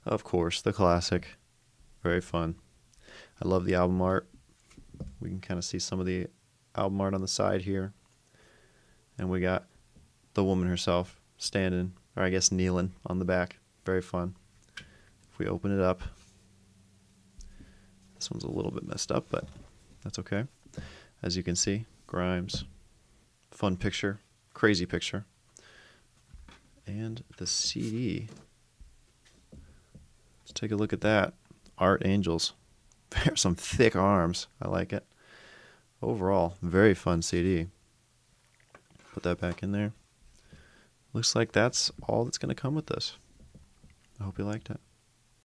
Of course, the classic. Very fun. I love the album art. We can kind of see some of the album art on the side here. And we got the woman herself standing, or I guess kneeling on the back. Very fun. If we open it up, this one's a little bit messed up, but that's okay. As you can see, Grimes. Fun picture. Crazy picture. And the CD. Let's take a look at that. Art Angels. Some thick arms. I like it. Overall, very fun CD. Put that back in there. Looks like that's all that's going to come with this. I hope you liked it.